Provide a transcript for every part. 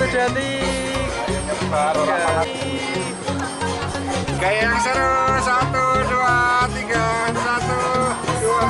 Satu dua tiga. Kayak yang seru. 1, 2, 3. 1, 2.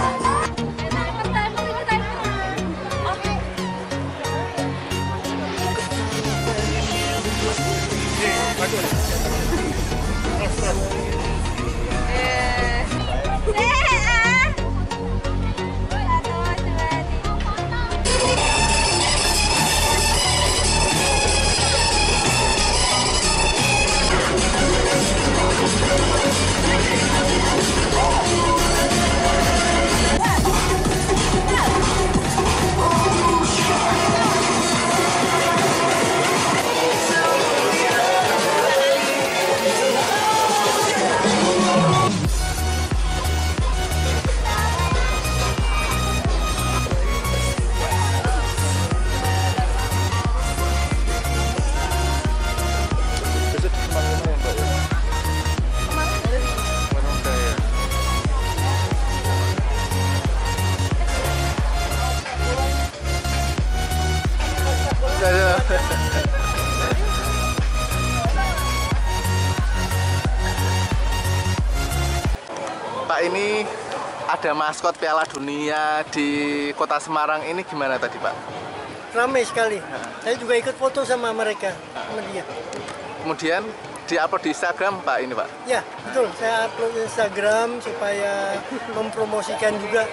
Pak, ini ada maskot Piala Dunia di Kota Semarang ini gimana tadi, Pak? Ramai sekali. Saya juga ikut foto sama mereka, sama dia. Kemudian di-upload di Instagram, Pak, ini, Pak? Ya, betul. Saya upload Instagram supaya mempromosikan juga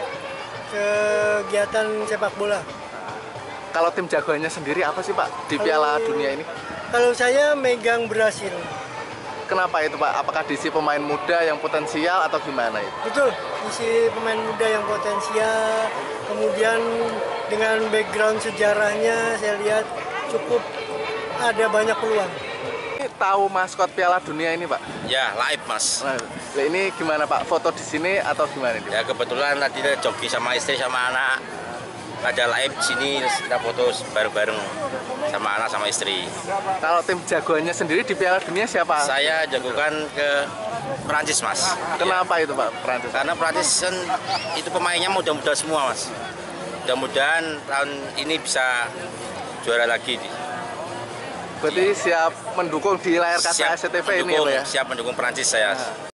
kegiatan sepak bola. Kalau tim jagoannya sendiri apa sih, Pak, di Piala Dunia ini? Kalau saya megang Brasil. Kenapa itu, Pak? Apakah diisi pemain muda yang potensial atau gimana itu? Betul, isi pemain muda yang potensial. Kemudian dengan background sejarahnya saya lihat cukup ada banyak peluang. Ini tahu maskot Piala Dunia ini, Pak? Ya, live mas. Nah, ini gimana, Pak? Foto di sini atau gimana ini? Ya kebetulan tadi joki sama istri sama anak. Ada live di sini, kita foto bareng-bareng sama anak sama istri. Kalau tim jagoannya sendiri di Piala Dunia siapa? Saya jagokan ke Perancis mas. Kenapa itu, Pak, Perancis? Karena Perancis kan itu pemainnya muda-muda semua mas. Mudah-mudahan tahun ini bisa juara lagi. Berarti siap mendukung di layar kaca SCTV ini ya, Pak ya? Siap mendukung Perancis saya.